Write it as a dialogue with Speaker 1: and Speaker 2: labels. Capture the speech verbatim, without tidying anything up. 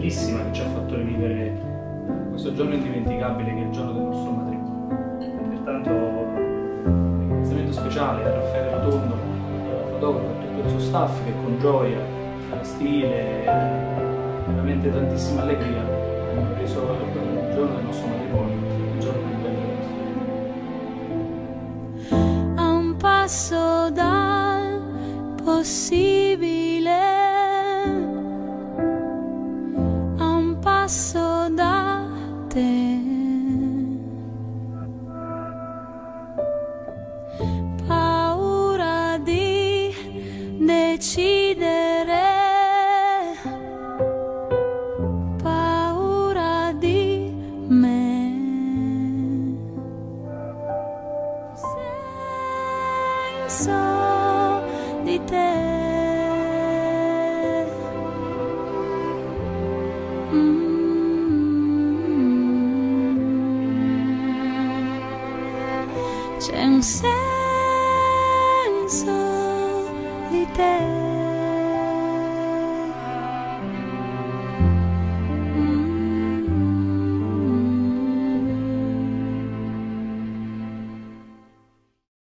Speaker 1: grandissima che ci ha fatto rivivere questo giorno indimenticabile che è il giorno del nostro matrimonio. Pertanto un ringraziamento speciale a Raffaele Rotondo, al fotografo e a tutto il suo staff che con gioia, stile, veramente tantissima allegria hanno reso il giorno del nostro matrimonio il giorno più bello della nostra vita.
Speaker 2: A un passo dal possibile, a un passo da te, paura di decidere, paura di me, senso di te. C'è un senso di te.